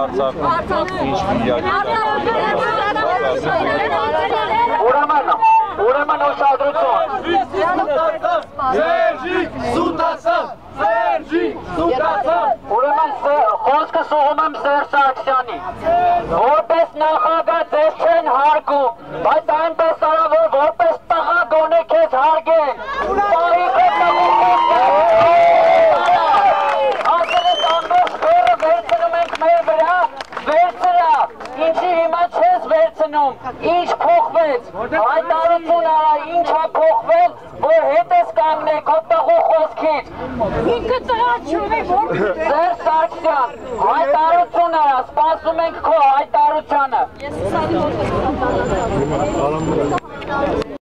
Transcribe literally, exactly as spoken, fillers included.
Արցախում ինչ Ուրեմն, ուրեմն ուշադրություն։ Սերժիկ Սուտասան, Սերժիկ Սուտասան։ Ուրեմն խոսքս ուղղում եմ Սերժ Սարգսյանի։ Որպես նախագահ ձեզ չեն հարգում, բայց այնպես արա, որ որպես տղա գոնե քեզ հարգեն։ Պահիկը ասել ես ամբողջ խորը վերցնում ենք մեր վրա, վերցրա, ինչի հիմա չես վերցնում, ինչ փոխվեց, հայտարարություն արա, ինչ ա փոխվել, որ հետ ես կանգնել քո տղու խոսքից։ Ինքը տղա չունի, որ Սերժ Սարգսյան, հայտարարություն արա, սպասում ենք քո հայտարարությանը։ ես ուսանի ոտս